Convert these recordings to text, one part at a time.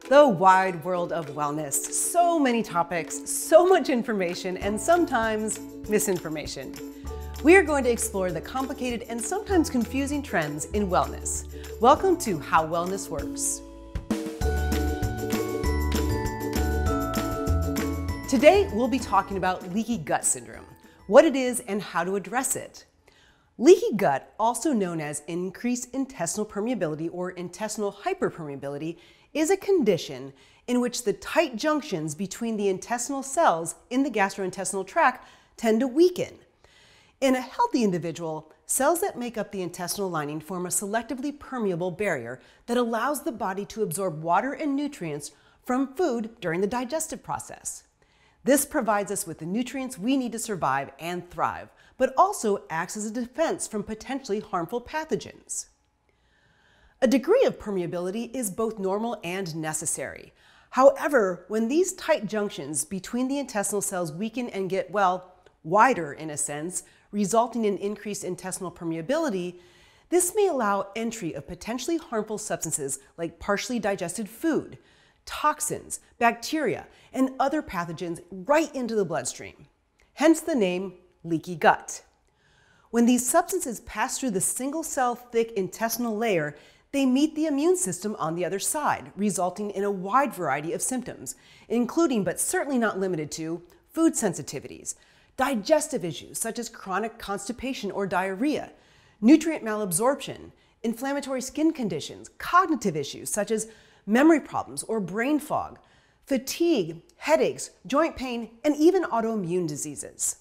The wide world of wellness. So many topics, so much information, and sometimes misinformation. We are going to explore the complicated and sometimes confusing trends in wellness. Welcome to How Wellness Works. Today, we'll be talking about leaky gut syndrome, what it is and how to address it. Leaky gut, also known as increased intestinal permeability or intestinal hyperpermeability, is a condition in which the tight junctions between the intestinal cells in the gastrointestinal tract tend to weaken. In a healthy individual, cells that make up the intestinal lining form a selectively permeable barrier that allows the body to absorb water and nutrients from food during the digestive process. This provides us with the nutrients we need to survive and thrive, but also acts as a defense from potentially harmful pathogens. A degree of permeability is both normal and necessary. However, when these tight junctions between the intestinal cells weaken and get, wider in a sense, resulting in increased intestinal permeability, this may allow entry of potentially harmful substances like partially digested food, toxins, bacteria, and other pathogens right into the bloodstream. Hence the name leaky gut. When these substances pass through the single-cell thick intestinal layer, they meet the immune system on the other side, resulting in a wide variety of symptoms, including but certainly not limited to food sensitivities, digestive issues such as chronic constipation or diarrhea, nutrient malabsorption, inflammatory skin conditions, cognitive issues such as memory problems or brain fog, fatigue, headaches, joint pain, and even autoimmune diseases.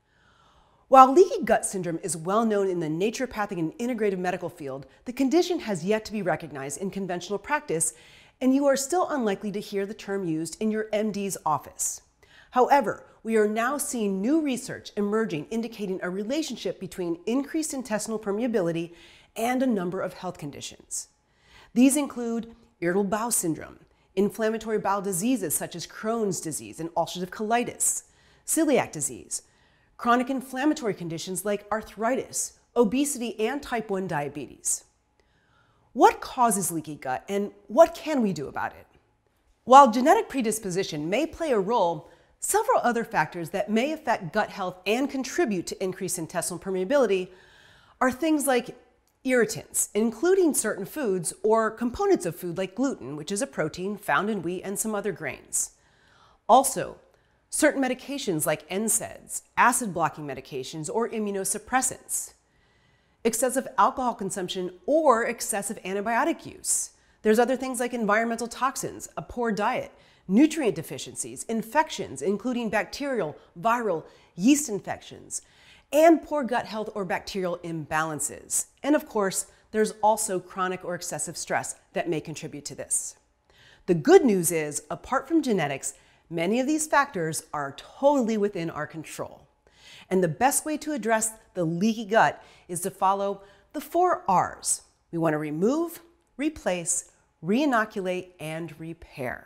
While leaky gut syndrome is well known in the naturopathic and integrative medical field, the condition has yet to be recognized in conventional practice, and you are still unlikely to hear the term used in your MD's office. However, we are now seeing new research emerging indicating a relationship between increased intestinal permeability and a number of health conditions. These include irritable bowel syndrome, inflammatory bowel diseases such as Crohn's disease and ulcerative colitis, celiac disease, chronic inflammatory conditions like arthritis, obesity, and type 1 diabetes. What causes leaky gut and what can we do about it? While genetic predisposition may play a role, several other factors that may affect gut health and contribute to increased intestinal permeability are things like irritants, including certain foods or components of food like gluten, which is a protein found in wheat and some other grains. Also, certain medications like NSAIDs, acid-blocking medications, or immunosuppressants. Excessive alcohol consumption or excessive antibiotic use. There's other things like environmental toxins, a poor diet, nutrient deficiencies, infections, including bacterial, viral, yeast infections, and poor gut health or bacterial imbalances. And of course, there's also chronic or excessive stress that may contribute to this. The good news is, apart from genetics, many of these factors are totally within our control. And the best way to address the leaky gut is to follow the 4 R's. We want to remove, replace, reinoculate, and repair.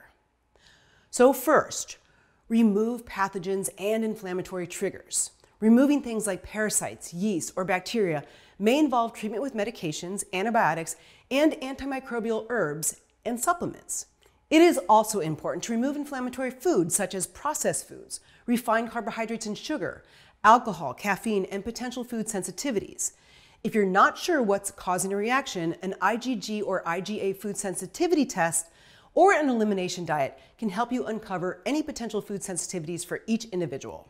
So first, remove pathogens and inflammatory triggers. Removing things like parasites, yeast, or bacteria may involve treatment with medications, antibiotics, and antimicrobial herbs and supplements. It is also important to remove inflammatory foods such as processed foods, refined carbohydrates and sugar, alcohol, caffeine, and potential food sensitivities. If you're not sure what's causing a reaction, an IgG or IgA food sensitivity test or an elimination diet can help you uncover any potential food sensitivities for each individual.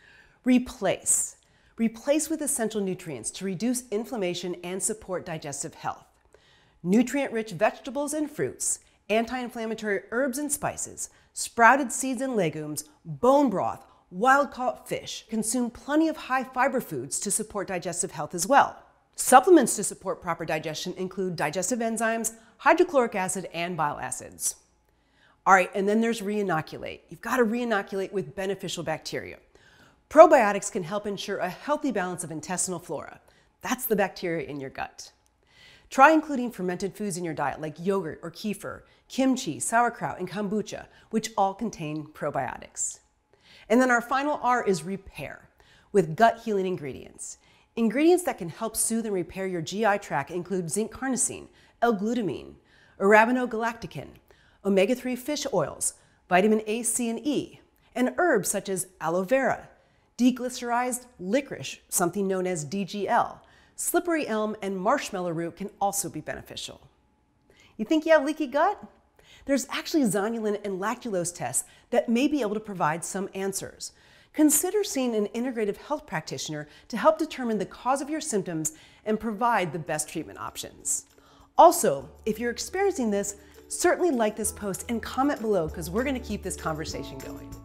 Replace. Replace with essential nutrients to reduce inflammation and support digestive health. Nutrient-rich vegetables and fruits, anti-inflammatory herbs and spices, sprouted seeds and legumes, bone broth, wild-caught fish. Consume plenty of high-fiber foods to support digestive health as well. Supplements to support proper digestion include digestive enzymes, hydrochloric acid, and bile acids. All right, and then there's reinoculate. You've got to reinoculate with beneficial bacteria. Probiotics can help ensure a healthy balance of intestinal flora. That's the bacteria in your gut. Try including fermented foods in your diet like yogurt or kefir, kimchi, sauerkraut, and kombucha, which all contain probiotics. And then our final R is repair, with gut healing ingredients. Ingredients that can help soothe and repair your GI tract include zinc carnosine, L-glutamine, arabinogalactocan, omega-3 fish oils, vitamin A, C, and E, and herbs such as aloe vera, deglycerized licorice, something known as DGL, slippery elm, and marshmallow root can also be beneficial. You think you have leaky gut? There's actually zonulin and lactulose tests that may be able to provide some answers. Consider seeing an integrative health practitioner to help determine the cause of your symptoms and provide the best treatment options. Also, if you're experiencing this, certainly like this post and comment below because we're going to keep this conversation going.